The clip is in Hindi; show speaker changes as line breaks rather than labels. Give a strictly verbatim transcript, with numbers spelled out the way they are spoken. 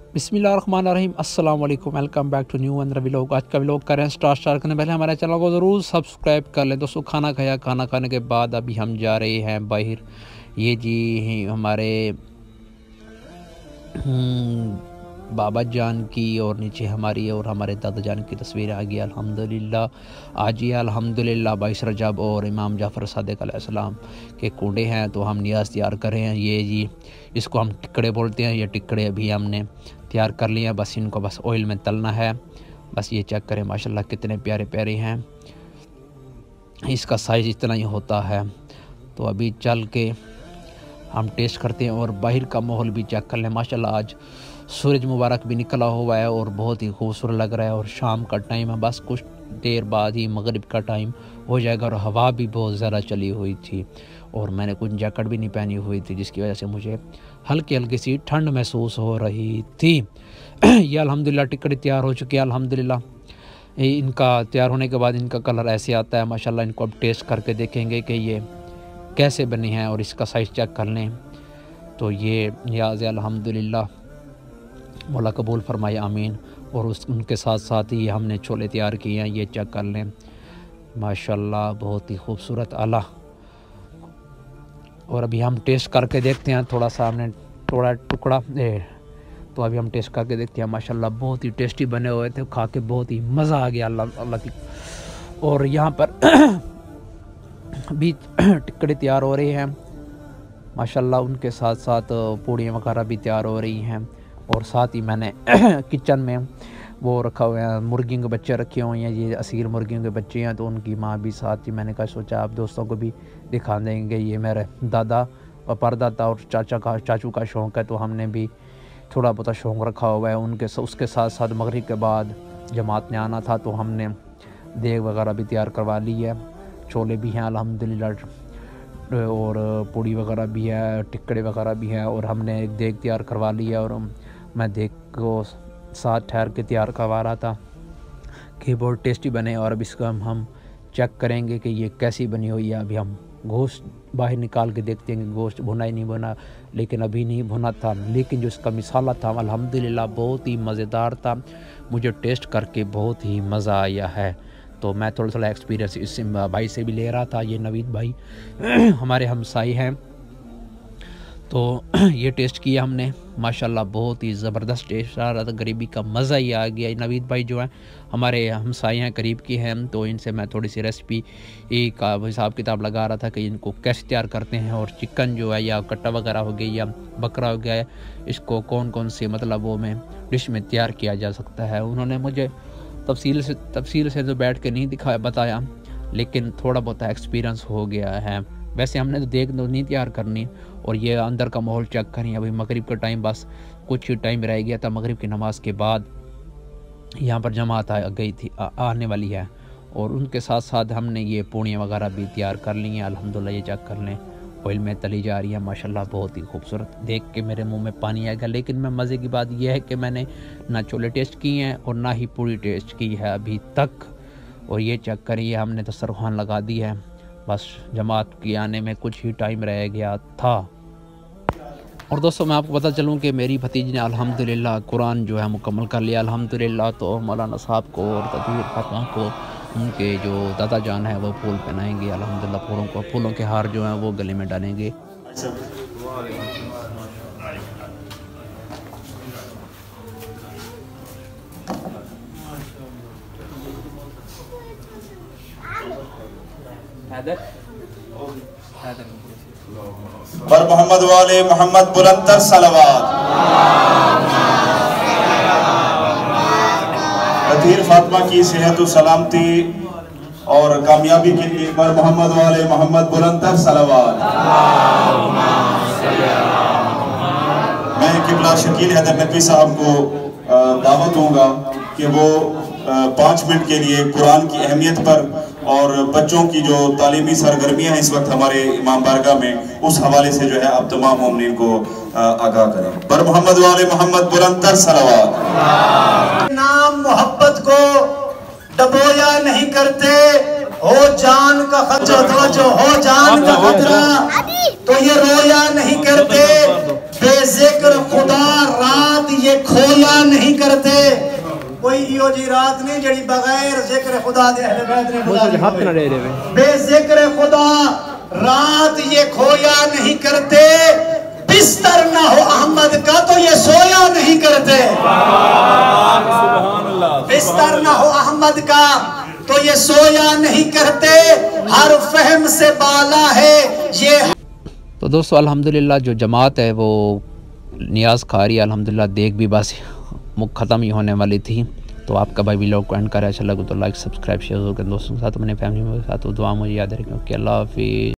बिस्मिल्लाहिर्रहमानिर्रहीम अस्सलाम वालेकुम, वेलकम बैक टू न्यू अंदर व्लॉग। आज का व्लॉग करें स्टार्ट स्टार्ट करने पहले हमारे चैनल को ज़रूर सब्सक्राइब कर लें। दोस्तों खाना खाया, खाना खाने के बाद अभी हम जा रहे हैं बाहर। ये जी हमारे बाबा जान की और नीचे हमारी और हमारे दादा जान की तस्वीर आ गई अल्हम्दुलिल्लाह। आज ये अल्हम्दुलिल्लाह बाईस रजब और इमाम जाफ़र सादिक अलैहिस्सलाम के कूड़े हैं, तो हम नियाज़ तैयार कर रहे हैं। ये जी इसको हम टिक्कड़े बोलते हैं। ये टिक्कड़े अभी हमने तैयार कर लिए हैं, बस इनको बस ऑयल में तलना है। बस ये चेक करें माशाल्लाह कितने प्यारे प्यारे हैं। इसका साइज़ इतना ही होता है। तो अभी चल के हम टेस्ट करते हैं और बाहर का माहौल भी चेक कर लें। माशाल्लाह आज सूरज मुबारक भी निकला हुआ है और बहुत ही खूबसूरत लग रहा है। और शाम का टाइम है, बस कुछ देर बाद ही मगरिब का टाइम हो जाएगा। और हवा भी बहुत ज़्यादा चली हुई थी और मैंने कुछ जैकेट भी नहीं पहनी हुई थी, जिसकी वजह से मुझे हल्की हल्की सी ठंड महसूस हो रही थी। ये अल्हम्दुलिल्लाह टिक्कड़ी तैयार हो चुकी है अल्हम्दुलिल्लाह। इनका तैयार होने के बाद इनका कलर ऐसे आता है माशाल्लाह। इनको अब टेस्ट करके देखेंगे कि ये कैसे बनी हैं और इसका साइज़ चेक कर लें। तो ये नियाज़ अल्हम्दुलिल्लाह, मौला कबूल फरमाए आमीन। और उस उनके साथ साथ ही हमने छोले तैयार किए हैं, ये चेक कर लें माशाल्लाह बहुत ही खूबसूरत आला। और अभी हम टेस्ट करके देखते हैं। थोड़ा सा हमने थोड़ा टुकड़ा ए, तो अभी हम टेस्ट करके देखते हैं। माशाल्लाह बहुत ही टेस्टी बने हुए थे, खा के बहुत ही मज़ा आ गया अल्लाह अल्लाह की। और यहाँ पर भी टिक्कड़े तैयार हो रहे हैं माशाल्लाह। उनके साथ साथ पूड़ियाँ वगैरह भी तैयार हो रही हैं। और साथ ही मैंने किचन में वो रखा हुआ है, मुर्गियों के बच्चे रखे हुए हैं। ये असील मुर्गियों के बच्चे हैं, तो उनकी माँ भी साथ ही। मैंने कहा सोचा आप दोस्तों को भी दिखा देंगे। ये मेरे दादा और परदादा और चाचा का चाचू का शौक़ है, तो हमने भी थोड़ा बहुत शौक़ रखा हुआ है उनके। उसके साथ साथ मगरिब के बाद जमात ने आना था, तो हमने देग वगैरह भी तैयार करवा ली है। छोले भी हैं अल्हम्दुलिल्लाह और पूड़ी वगैरह भी है, टिक्कड़े वगैरह भी हैं। और हमने एक देग तैयार करवा ली है और मैं देग को साथ ठहर के तैयार करवा रहा था कि बहुत टेस्टी बने। और अब इसका हम हम चेक करेंगे कि ये कैसी बनी हुई है। अभी हम गोश्त बाहर निकाल के देखते हैं कि गोश्त भुना ही नहीं बना, लेकिन अभी नहीं भुना था। लेकिन जो इसका मिसाला था अल्हम्दुलिल्लाह बहुत ही मज़ेदार था। मुझे टेस्ट करके बहुत ही मज़ा आया है। तो मैं थोड़ा थोड़ा एक्सपीरियंस इस भाई से भी ले रहा था। ये नवीद भाई हमारे हमसाई हैं, तो ये टेस्ट किया हमने माशाल्लाह बहुत ही ज़बरदस्त टेस्ट आ रहा था। गरीबी का मज़ा ही आ गया। नवीद भाई जो हैं हमारे हमसाई हैं, करीब के हैं, तो इनसे मैं थोड़ी सी रेसिपी का हिसाब किताब लगा रहा था कि इनको कैसे तैयार करते हैं। और चिकन जो है या कट्टा वगैरह हो गया या बकरा हो गया है, इसको कौन कौन से मतलब वो में डिश में तैयार किया जा सकता है। उन्होंने मुझे तफसील से तफसील से तो बैठ के नहीं दिखाया बताया, लेकिन थोड़ा बहुत एक्सपीरियंस हो गया है। वैसे हमने तो देख दो नहीं तैयार करनी। और ये अंदर का माहौल चेक करें। अभी मगरिब का टाइम बस कुछ ही टाइम रह गया था। मगरिब की नमाज़ के बाद यहाँ पर जमात आ गई थी आ, आने वाली है। और उनके साथ साथ हमने ये पूड़ियाँ वगैरह भी तैयार कर ली हैं अल्हम्दुलिल्लाह। ये चेक कर लें ऑयल में तली जा रही है माशाल्लाह बहुत ही खूबसूरत। देख के मेरे मुंह में पानी आएगा। लेकिन मैं मज़े की बात यह है कि मैंने ना छोले टेस्ट किए हैं और ना ही पूड़ी टेस्ट की है अभी तक। और ये चेक करिए हमने दस्तरखान लगा दी है, बस जमात के आने में कुछ ही टाइम रह गया था। और दोस्तों मैं आपको पता चलूँ कि मेरी भतीजी ने अल्हम्दुलिल्लाह कुरान जो है मुकम्मल कर लिया अल्हम्दुलिल्लाह। तो मौलाना साहब को और तदवीर फातिमा को उनके जो दादा जान है वो फूल पहनाएंगे अल्हम्दुलिल्लाह। फूलों को फूलों के हार जो हैं वो गले में डालेंगे।
बर मोहम्मद वाले मोहम्मद बुलंदर सलवात। लतीफ़ फातिमा की सेहत सलामती और कामयाबी के लिए बर मोहम्मद वाले मोहम्मद बुलंदर सलवात। मैं किबला शकील हैदर नकवी साहब को दावत दूंगा कि वो पाँच मिनट के लिए कुरान की अहमियत पर और बच्चों की जो तालीमी सरगर्मियां हैं इस वक्त हमारे इमाम बारगाह में, उस हवाले से जो है आप तमाम मोमिनीन को आगाह करें। बर मोहम्मद वाले मोहम्मद बुलंदर सलवात।
नाम मोहब्बत को डबोया नहीं करते, हो जान का खतरा, जो हो जान का खतरा तो ये रोया नहीं करते। बेजिक्र खुदा रात ये खोया सोया नहीं करते। कोई इो जी रात नहीं जड़ी बगैर जिक्र खुदा दे अहले बैत ने गुजारी होवे। बेजिक्र खुदा रात ये खोया नहीं करते। बिस्तर ना हो अहमद का तो ये सोया नहीं करते। बिस्तर ना हो अहमद का तो ये सोया नहीं करते। हर फहम से बाला है ये।
तो दोस्तों अल्हम्दुलिल्लाह जो जमात है वो नियाज़ खा रही है अल्हम्दुलिल्लाह। देख भी बस मुख ख़त्म ही होने वाली थी। तो आपका भाई व्लॉग को एंड करें, अच्छा लगे तो लाइक सब्सक्राइब शेयर करें दोस्तों के साथ, अपने फैमिली के साथ। तो दुआ मुझे याद रखें। ओके, अल्लाह हाफिज़।